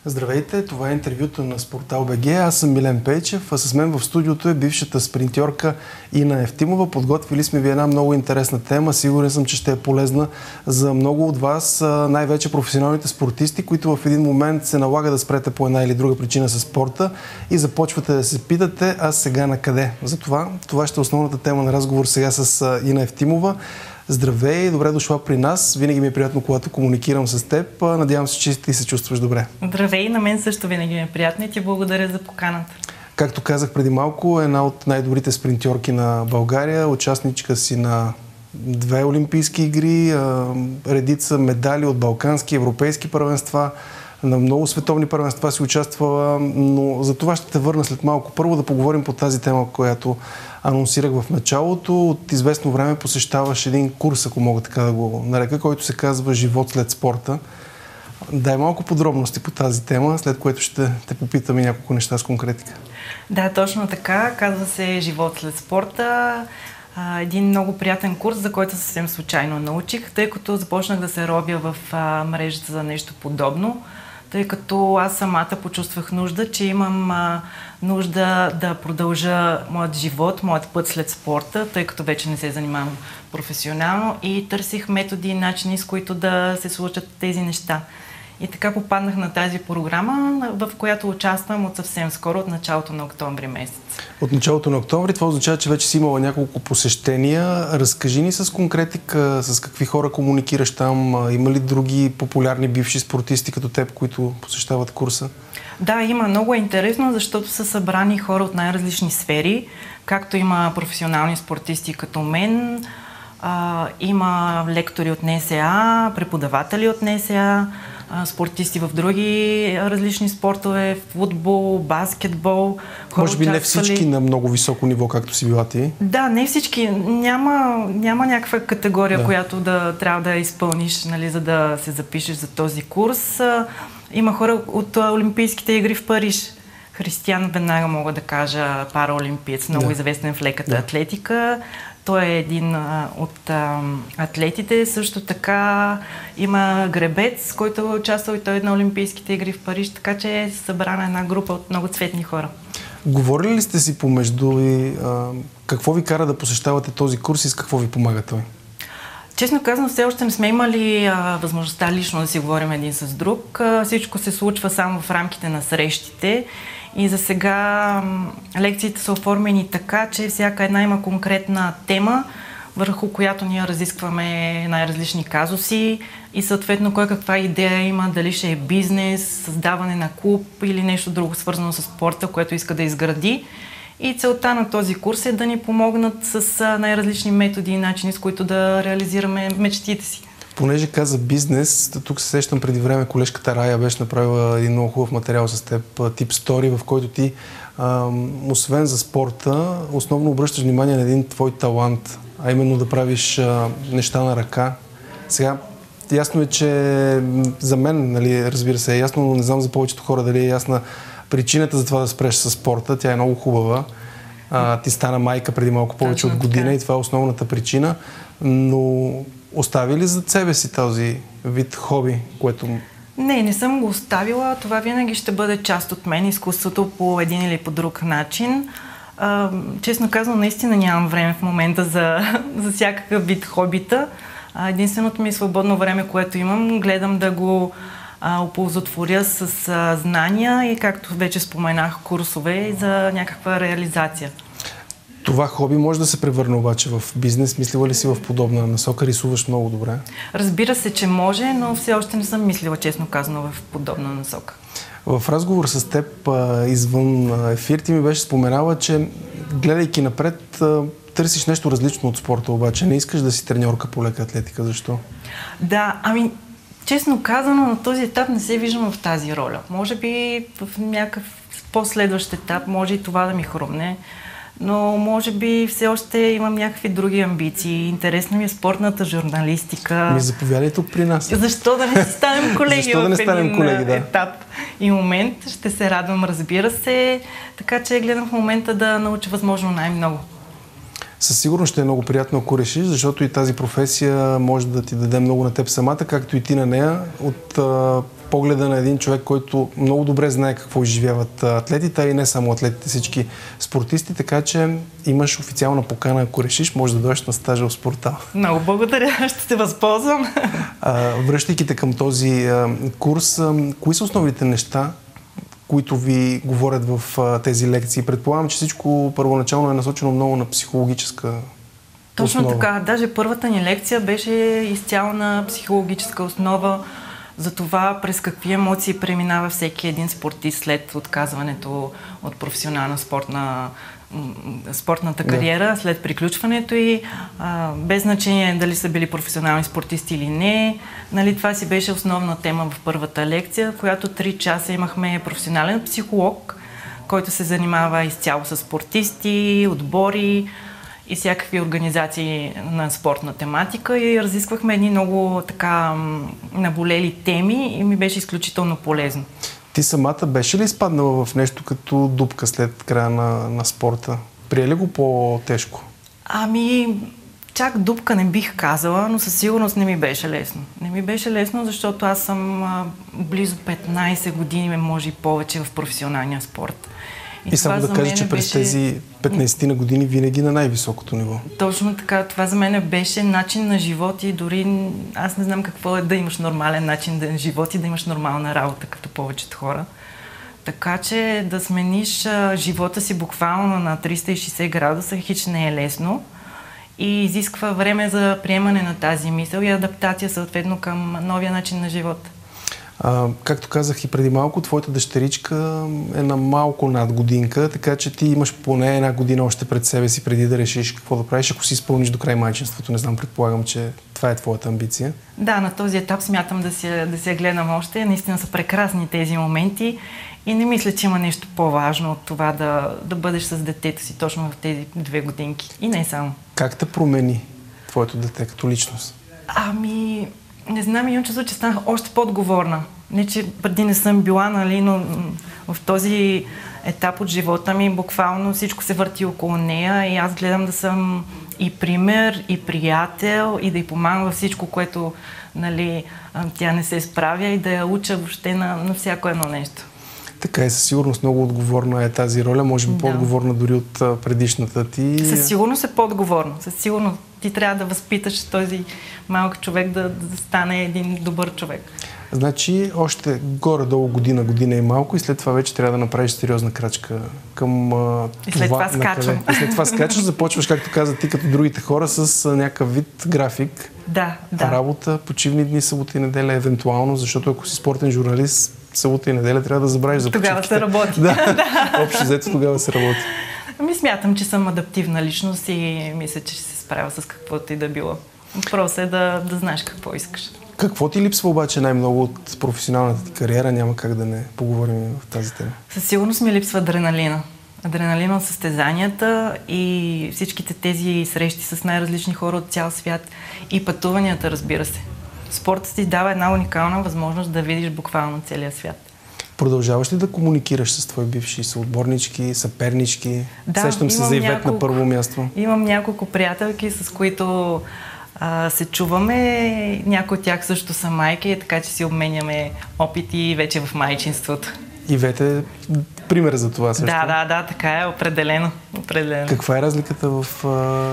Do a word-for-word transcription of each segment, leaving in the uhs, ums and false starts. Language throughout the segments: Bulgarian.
Здравейте, това е интервюто на Спортал БГ. Аз съм Милен Пейчев, а с мен в студиото е бившата спринтьорка Ина Евтимова. Подготвили сме ви една много интересна тема. Сигурен съм, че ще е полезна за много от вас, най-вече професионалните спортисти, които в един момент се налага да спрете по една или друга причина със спорта и започвате да се питате, а сега на къде? Затова това ще е основната тема на разговор сега с Ина Евтимова. Здравей, добре дошла при нас. Винаги ми е приятно, когато комуникирам с теб. Надявам се, че ти се чувстваш добре. Здравей, на мен също винаги ми е приятно и ти благодаря за поканата. Както казах преди малко, една от най-добрите спринтьорки на България, участничка си на две олимпийски игри, редица медали от балкански, европейски първенства, на много световни първенства си участвала, но за това ще те върна след малко. Първо да поговорим по тази тема, която анонсирах в началото. От известно време посещаваш един курс, ако мога така да го нарека, който се казва "Живот след спорта". Дай малко подробности по тази тема, след което ще те попитам и няколко неща с конкретика. Да, точно така. Казва се "Живот след спорта". Един много приятен курс, за който съвсем случайно научих, тъй като започнах да се робя в мрежата за нещо подобно, тъй като аз самата почувствах нужда, че имам а, нужда да продължа моят живот, моят път след спорта, тъй като вече не се занимавам професионално и търсих методи и начини, с които да се случат тези неща. И така попаднах на тази програма, в която участвам от съвсем скоро, от началото на октомври месец. От началото на октомври, това означава, че вече си имала няколко посещения. Разкажи ни с конкретика, с какви хора комуникираш там? Има ли други популярни бивши спортисти като теб, които посещават курса? Да, има. Много е интересно, защото са събрани хора от най-различни сфери, както има професионални спортисти като мен, а, има лектори от НСА, преподаватели от НСА, спортисти в други различни спортове, футбол, баскетбол. Може би не всички на много високо ниво, както си била ти? Да, не всички. Няма, няма някаква категория, да. която да трябва да изпълниш, нали, за да се запишеш за този курс. Има хора от Олимпийските игри в Париж. Християн, веднага мога да кажа, параолимпиец, много да. известен в леката да. атлетика. Той е един а, от а, атлетите. Също така има гребец, който е участвал и той на Олимпийските игри в Париж, така че е събрана една група от много цветни хора. Говорили ли сте си помежду и а, какво ви кара да посещавате този курс и с какво ви помага той? Честно казано, все още не сме имали а, възможността лично да си говорим един с друг. А, всичко се случва само в рамките на срещите. И за сега лекциите са оформени така, че всяка една има конкретна тема, върху която ние разискваме най-различни казуси и съответно кой каква идея има, дали ще е бизнес, създаване на клуб или нещо друго свързано с спорта, което иска да изгради. И целта на този курс е да ни помогнат с най-различни методи и начини, с които да реализираме мечтите си. Понеже каза бизнес, тук се сещам преди време, колежката Рая беше направила един много хубав материал с теб, тип стори, в който ти, а, освен за спорта, основно обръщаш внимание на един твой талант, а именно да правиш а, неща на ръка. Сега, ясно е, че за мен, нали, разбира се, е ясно, но не знам за повечето хора дали е ясна причината за това да спреш със спорта. Тя е много хубава. А, ти стана майка преди малко повече от година и това е основната причина, но остави ли зад себе си този вид хоби, което... Не, не съм го оставила. Това винаги ще бъде част от мен, изкуството по един или по друг начин. А, честно казвам, наистина нямам време в момента за, за всякакъв вид хобита. А, единственото ми свободно време, което имам, гледам да го а, оползотворя с а, знания и, както вече споменах, курсове за някаква реализация. Това хоби може да се превърне обаче в бизнес. Мислила ли си в подобна насока? Рисуваш много добре. Разбира се, че може, но все още не съм мислила, честно казано, в подобна насока. В разговор с теб извън ефир ти ми беше споменала, че гледайки напред, търсиш нещо различно от спорта, обаче не искаш да си треньорка по лека атлетика. Защо? Да, ами честно казано, на този етап не се виждам в тази роля. Може би в някакъв последващ етап може и това да ми хрумне. Но може би все още имам някакви други амбиции. Интересна ми е спортната журналистика. Ми заповядай тук при нас. Защо да не си станем колеги Защо да не в станем един колеги, да. етап и момент? Ще се радвам, разбира се. Така че гледам в момента да науча възможно най-много. Със сигурност ще е много приятно, ако решиш, защото и тази професия може да ти даде много на теб самата, както и ти на нея. От погледа на един човек, който много добре знае какво изживяват атлетите, и не само атлетите, всички спортисти, така че имаш официална покана, ако решиш, може да дойдеш на стажа в Спортал. Много благодаря, ще се възползвам. Връщайки те към този а, курс, а, кои са основните неща, които ви говорят в а, тези лекции? Предполагам, че всичко първоначално е насочено много на психологическа Точно основа. така. Даже първата ни лекция беше изцяло на психологическа основа за това през какви емоции преминава всеки един спортист след отказването от професионална спортна спортната кариера, да. След приключването и а, без значение дали са били професионални спортисти или не. Нали, това си беше основна тема в първата лекция, в която три часа имахме професионален психолог, който се занимава изцяло с спортисти, отбори и всякакви организации на спортна тематика и разисквахме едни много така наболели теми и ми беше изключително полезно. Ти самата беше ли изпаднала в нещо като дупка след края на, на спорта? Прие ли го по-тежко? Ами, чак дупка не бих казала, но със сигурност не ми беше лесно. Не ми беше лесно, защото аз съм а, близо петнайсет години, може и повече в професионалния спорт. И, и само да кажа, че през беше... тези петнайсет на години винаги на най-високото ниво. Точно така. Това за мен беше начин на живот и дори аз не знам какво е да имаш нормален начин на живот и да имаш нормална работа, като повечето хора. Така че да смениш а, живота си буквално на триста и шейсет градуса хич не е лесно и изисква време за приемане на тази мисъл и адаптация съответно към новия начин на живота. А, както казах и преди малко, твоята дъщеричка е на малко над годинка, така че ти имаш поне една година още пред себе си, преди да решиш какво да правиш, ако си изпълниш до край майчинството. Не знам, предполагам, че това е твоята амбиция. Да, на този етап смятам да си, да си я гледам още. Наистина са прекрасни тези моменти и не мисля, че има нещо по-важно от това да, да бъдеш с детето си точно в тези две годинки. И не само. Как те промени твоето дете като личност? Ами... Не знам, имам чувство, че станах още по-отговорна. Не, че преди не съм била, нали, но в този етап от живота ми буквално всичко се върти около нея и аз гледам да съм и пример, и приятел, и да й помагам във всичко, което, нали, тя не се справя и да я уча въобще на, на всяко едно нещо. Така и със сигурност много отговорна е тази роля, може би да. По-отговорна дори от предишната ти. Със сигурност е по-отговорна. Със сигурност ти трябва да възпиташ този малък човек да, да стане един добър човек. Значи още горе-долу година, година и малко и след това вече трябва да направиш сериозна крачка към а, и след това, това скачвам. И след това скачаш, започваш, както каза ти, като другите хора, с а, някакъв вид график. Да, да. Работа, почивни дни, събота и неделя, евентуално, защото ако си спортен журналист, събота и неделя трябва да забравиш за почивките. Тогава се работи. Да, общо взето тогава се работи. Ами смятам, че съм адаптивна личност и мисля, че ще се справя с каквото и да било. Просто е да, да знаеш какво искаш. Какво ти липсва обаче най-много от професионалната ти кариера? Няма как да не поговорим в тази тема. Със сигурност ми липсва адреналина. Адреналина от състезанията и всичките тези срещи с най-различни хора от цял свят и пътуванията, разбира се. Спортът ти дава една уникална възможност да видиш буквално целия свят. Продължаваш ли да комуникираш с твои бивши съотборнички, съпернички? Да, сещам се за Ивет на първо място. Имам няколко приятелки, с които а, се чуваме. Някои от тях също са майки, така че си обменяме опити вече в майчинството. Ивет е пример за това също. Да, да, да, така е, определено. определено. Каква е разликата в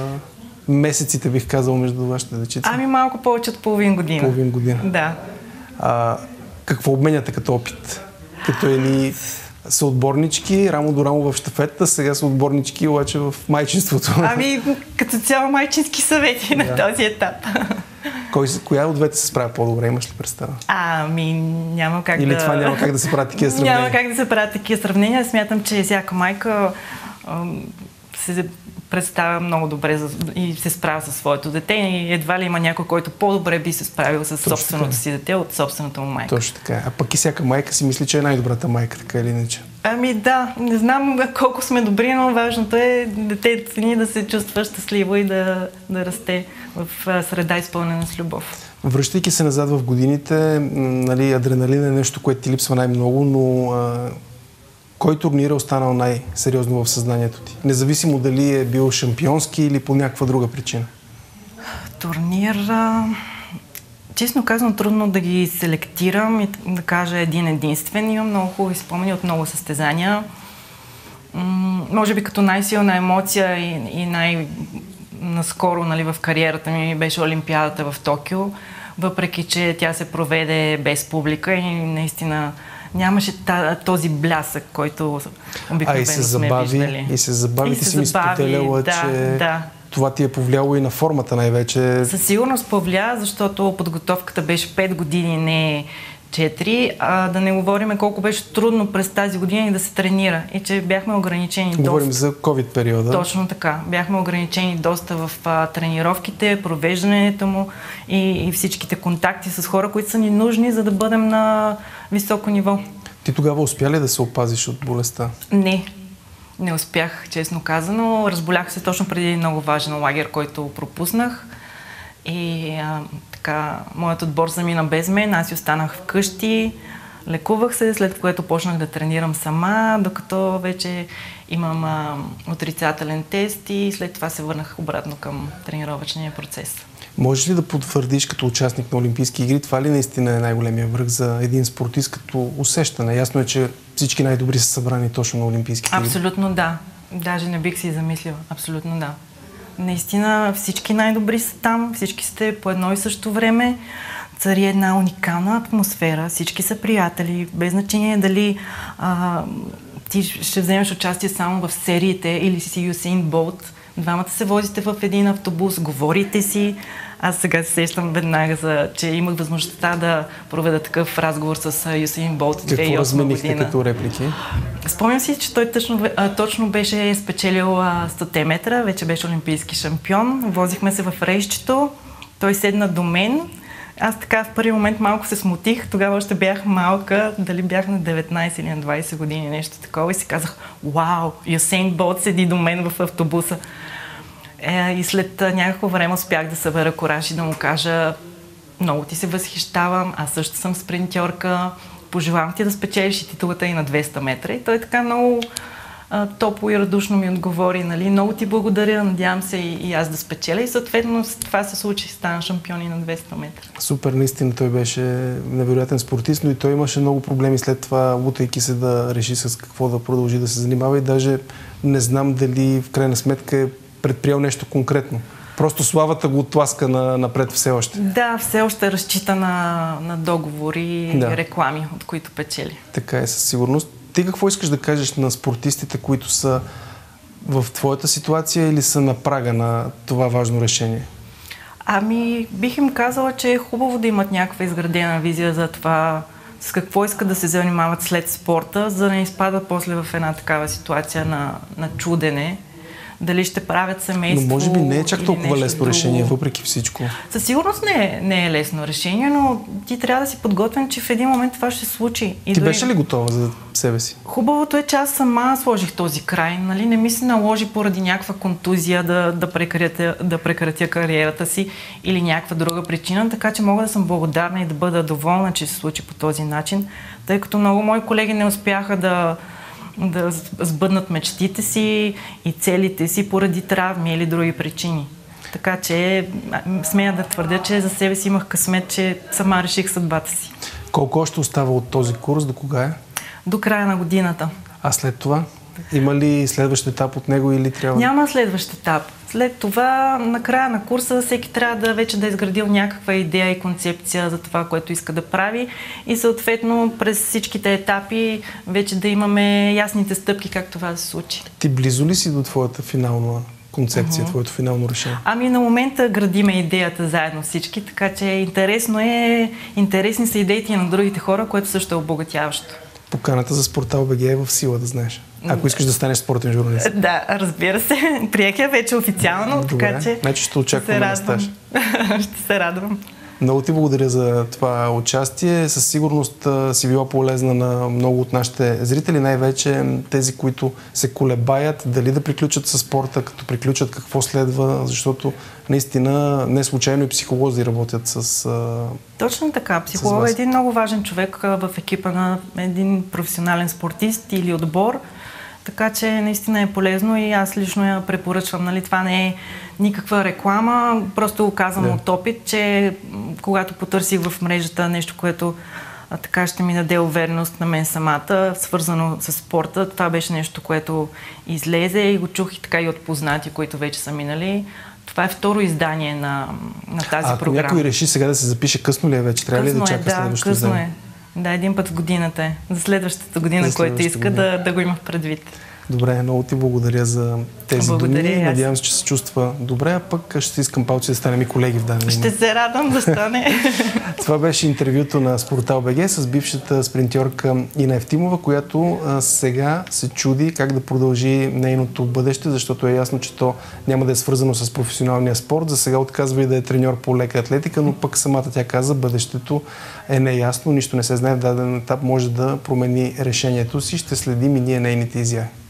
а, месеците, бих казал, между вашите дечица? Ами малко повече от половин година. Половин година. Да. А, какво обменяте като опит? Като едни съотборнички, рамо до рамо в щафетата, сега са отборнички, обаче в майчинството. Ами, като цяло майчински съвети да. На този етап. Кой, коя от двете се справя по-добре, имаш ли представа? Ами, няма как Или да... Или това няма как да се правят такива сравнения? Няма как да се правят такива сравнения. Смятам, че всяка майка ам, се представя много добре за, и се справя със своето дете и едва ли има някой, който по-добре би се справил с Точно собственото така. си дете от собствената му майка. Точно така. А пък и всяка майка си мисли, че е най-добрата майка, така или иначе. Ами да, не знам колко сме добри, но важното е детето ни да се чувства щастливо и да, да расте в среда изпълнена с любов. Връщайки се назад в годините, нали, адреналин е нещо, което ти липсва най-много, но а, кой турнир е останал най-сериозно в съзнанието ти? Независимо дали е бил шампионски или по някаква друга причина. Турнир... Честно казвам, трудно да ги селектирам и да кажа един единствен. Имам много хубави спомени от много състезания. М- може би като най-силна емоция и, и най-наскоро, нали, в кариерата ми беше Олимпиадата в Токио, въпреки че тя се проведе без публика и наистина нямаше този блясък, който обикновено сме забави, виждали. И се забави, и ти си ми споделяла, да, че да. Това ти е повлияло и на формата най-вече. Със сигурност повлия, защото подготовката беше пет години, не четири, а да не говорим колко беше трудно през тази година да се тренира и че бяхме ограничени доста. Говорим за COVID периода. Точно така. Бяхме ограничени доста в а, тренировките, провеждането му и, и всичките контакти с хора, които са ни нужни, за да бъдем на високо ниво. Ти тогава успя ли да се опазиш от болестта? Не. Не успях, честно казано. Разболях се точно преди много важен лагер, който пропуснах. И а, така, моят отбор замина без мен. Аз си останах вкъщи, лекувах се, след което почнах да тренирам сама, докато вече имам а, отрицателен тест и след това се върнах обратно към тренировъчния процес. Можеш ли да потвърдиш като участник на Олимпийски игри, това ли наистина е най-големия връх за един спортист като усещане? Ясно е, че всички най-добри са събрани точно на Олимпийските игри. Абсолютно да. Даже не бих си замислила. Абсолютно да. Наистина всички най-добри са там, всички сте по едно и също време. Цари една уникална атмосфера, всички са приятели, без значение дали а, ти ще вземеш участие само в сериите или си Юсейн Болт. Двамата се возите в един автобус, говорите си. Аз сега се сещам веднага, за, че имах възможността да проведа такъв разговор с Юсейн Болт две хиляди и осма година. Какво разменихте като реплики? Спомням си, че той точно, точно беше спечелил сто метра, вече беше олимпийски шампион. Возихме се в рейсчето, той седна до мен. Аз така в първи момент малко се смутих, тогава още бях малка, дали бях на деветнайсет или на двайсет години, нещо такова и си казах, вау, Юсейн Болт седи до мен в автобуса. Е, и след някакво време успях да събера кораж и да му кажа, много ти се възхищавам, аз също съм спринтьорка, пожелавам ти да спечелиш и титулата и на двеста метра. И той така много а, топло и радушно ми отговори, нали, много ти благодаря, надявам се и, и аз да спечеля. И съответно това се случи, стана шампион и на двеста метра. Супер, наистина той беше невероятен спортист, но и той имаше много проблеми след това, лутайки се да реши с какво да продължи да се занимава и даже не знам дали в крайна сметка е предприел нещо конкретно. Просто славата го отласка на, напред все още. Да, все още разчита на, на договори и да. реклами, от които печели. Така е, със сигурност. Ти какво искаш да кажеш на спортистите, които са в твоята ситуация или са на прага на това важно решение? Ами, бих им казала, че е хубаво да имат някаква изградена визия за това с какво искат да се занимават след спорта, за да не изпадат после в една такава ситуация на, на чудене. Дали ще правят семейство. Но може би не е чак толкова лесно друго. решение, въпреки всичко. Със сигурност не е, не е лесно решение, но ти трябва да си подготвен, че в един момент това ще се случи. И ти дори... беше ли готова за себе си? Хубавото е, че аз сама сложих този край. Нали? Не ми се наложи поради някаква контузия да, да, прекратя, да прекратя кариерата си или някаква друга причина, така че мога да съм благодарна и да бъда доволна, че се случи по този начин, тъй като много мои колеги не успяха да да сбъднат мечтите си и целите си поради травми или други причини. Така че смея да твърдя, че за себе си имах късмет, че сама реших съдбата си. Колко още остава от този курс? До кога е? До края на годината. А след това? Има ли следващ етап от него или трябва? Няма следващ етап. След това, на края на курса, всеки трябва да вече да е изградил някаква идея и концепция за това, което иска да прави и съответно през всичките етапи вече да имаме ясните стъпки как това да се случи. Ти близо ли си до твоята финална концепция, uh-huh. твоето финално решение? Ами на момента градиме идеята заедно всички, така че интересно е, интересни са идеите на другите хора, което също е обогатяващо. Поканата за Спортал БГ е в сила, да знаеш. Ако искаш да станеш спортен журналист. Да, разбира се. Приех я вече официално, добре, така че значи ще очакваме да сташ. Ще се радвам. Много ти благодаря за това участие. Със сигурност си била полезна на много от нашите зрители, най-вече тези, които се колебаят дали да приключат със спорта, като приключат какво следва, защото наистина не случайно и психолози работят с Точно така. Психолог е един много важен човек в екипа на един професионален спортист или отбор. така че наистина е полезно и аз лично я препоръчвам. Нали? Това не е никаква реклама, просто го казвам да. от опит, че когато потърсих в мрежата нещо, което а, така ще ми даде увереност на мен самата, свързано с спорта, това беше нещо, което излезе и го чух и така и от познати, които вече са минали. Това е второ издание на, на тази а, програма. Ако някой реши сега да се запише, късно ли е вече? Трябва късно ли да чака е, да, следващото късно издание? е. Да, един път в годината е. За следващата година, За който иска година. да, да го има в предвид. Добре, много ти благодаря за тези Благодаря, думи. аз. Надявам се, че се чувства добре, а пък ще си искам палци да станем и колеги в даден Ще се радвам да стане. Това беше интервюто на Спортал БГ с бившата спринтьорка Ина Евтимова, която а, сега се чуди как да продължи нейното бъдеще, защото е ясно, че то няма да е свързано с професионалния спорт. За сега отказва и да е треньор по лека атлетика, но пък самата тя каза, бъдещето е неясно, нищо не се знае, в даден етап може да промени решението си. Ще следим и ние нейните изяви.